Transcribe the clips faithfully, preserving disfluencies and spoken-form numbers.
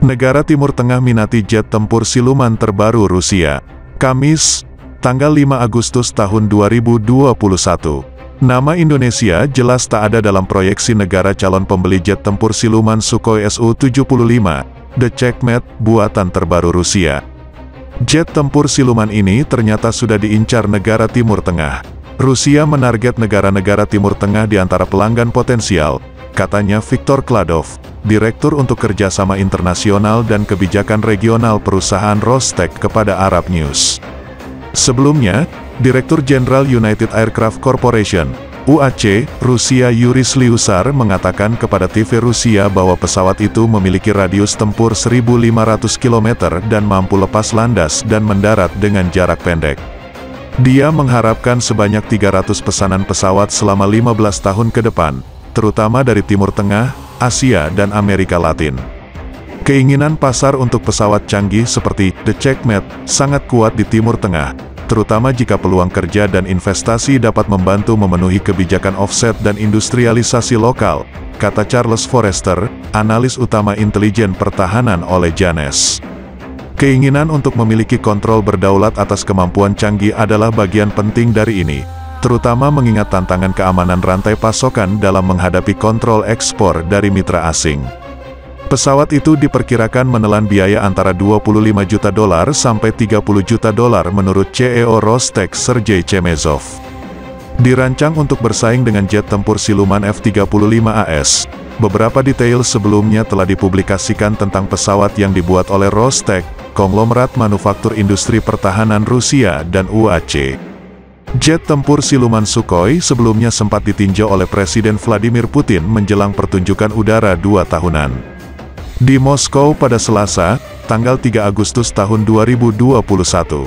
Negara Timur Tengah minati jet tempur siluman terbaru Rusia. Kamis, tanggal lima Agustus tahun dua ribu dua puluh satu. Nama Indonesia jelas tak ada dalam proyeksi negara calon pembeli jet tempur siluman Sukhoi S U tujuh puluh lima, The Checkmate, buatan terbaru Rusia. Jet tempur siluman ini ternyata sudah diincar negara Timur Tengah. Rusia menarget negara-negara Timur Tengah di antara pelanggan potensial, katanya Viktor Kladov, Direktur untuk Kerjasama Internasional dan Kebijakan Regional Perusahaan Rostec kepada Arab News. Sebelumnya, Direktur Jenderal United Aircraft Corporation, U A C, Rusia Yuri Slyusar mengatakan kepada T V Rusia bahwa pesawat itu memiliki radius tempur seribu lima ratus kilometer dan mampu lepas landas dan mendarat dengan jarak pendek. Dia mengharapkan sebanyak tiga ratus pesanan pesawat selama lima belas tahun ke depan, terutama dari Timur Tengah, Asia dan Amerika Latin. Keinginan pasar untuk pesawat canggih seperti The Checkmate sangat kuat di Timur Tengah, terutama jika peluang kerja dan investasi dapat membantu memenuhi kebijakan offset dan industrialisasi lokal, kata Charles Forrester, analis utama intelijen pertahanan oleh Janes. Keinginan untuk memiliki kontrol berdaulat atas kemampuan canggih adalah bagian penting dari ini, terutama mengingat tantangan keamanan rantai pasokan dalam menghadapi kontrol ekspor dari mitra asing. Pesawat itu diperkirakan menelan biaya antara dua puluh lima juta dolar sampai tiga puluh juta dolar menurut C E O Rostec Sergei Chemezov. Dirancang untuk bersaing dengan jet tempur siluman F tiga puluh lima A S. Beberapa detail sebelumnya telah dipublikasikan tentang pesawat yang dibuat oleh Rostec, konglomerat manufaktur industri pertahanan Rusia dan U A C. Jet tempur siluman Sukhoi sebelumnya sempat ditinjau oleh Presiden Vladimir Putin menjelang pertunjukan udara dua tahunan di Moskow pada Selasa, tanggal tiga Agustus tahun dua ribu dua puluh satu.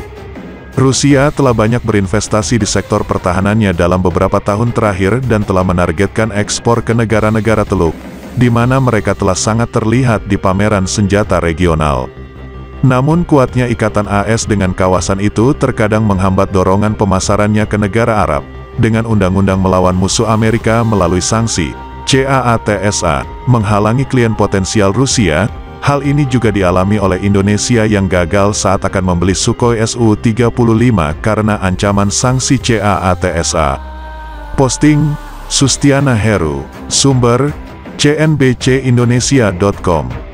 Rusia telah banyak berinvestasi di sektor pertahanannya dalam beberapa tahun terakhir dan telah menargetkan ekspor ke negara-negara Teluk, di mana mereka telah sangat terlihat di pameran senjata regional. Namun kuatnya ikatan A S dengan kawasan itu terkadang menghambat dorongan pemasarannya ke negara Arab, dengan undang-undang melawan musuh Amerika melalui sanksi, CAATSA, menghalangi klien potensial Rusia. Hal ini juga dialami oleh Indonesia yang gagal saat akan membeli Sukhoi S U tiga puluh lima karena ancaman sanksi CAATSA. Posting, Sustiana Heru, sumber, C N B C Indonesia dot com.